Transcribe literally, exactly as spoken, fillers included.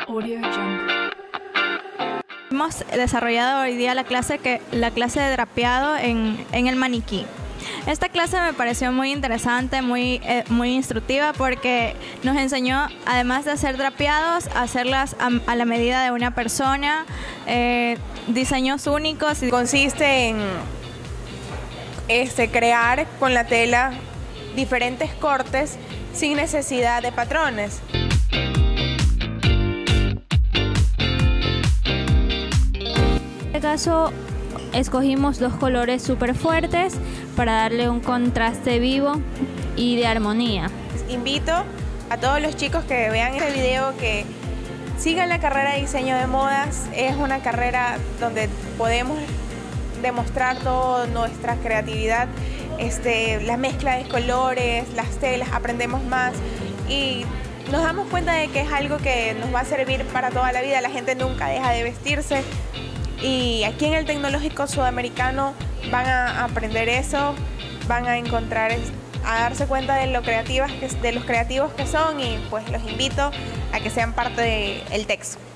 Audio Jungle. Hemos desarrollado hoy día la clase, que, la clase de drapeado en, en el maniquí. Esta clase me pareció muy interesante, muy, eh, muy instructiva, porque nos enseñó, además de hacer drapeados, a hacerlas a, a la medida de una persona, eh, diseños únicos. Consiste en este, crear con la tela diferentes cortes sin necesidad de patrones. En este caso escogimos dos colores súper fuertes para darle un contraste vivo y de armonía. Invito a todos los chicos que vean este video que sigan la carrera de diseño de modas. Es una carrera donde podemos demostrar toda nuestra creatividad, este, la mezcla de colores, las telas, aprendemos más y nos damos cuenta de que es algo que nos va a servir para toda la vida. La gente nunca deja de vestirse. Y aquí en el Tecnológico Sudamericano van a aprender eso, van a encontrar, a darse cuenta de, lo creativas que, de los creativos que son, y pues los invito a que sean parte del Texo.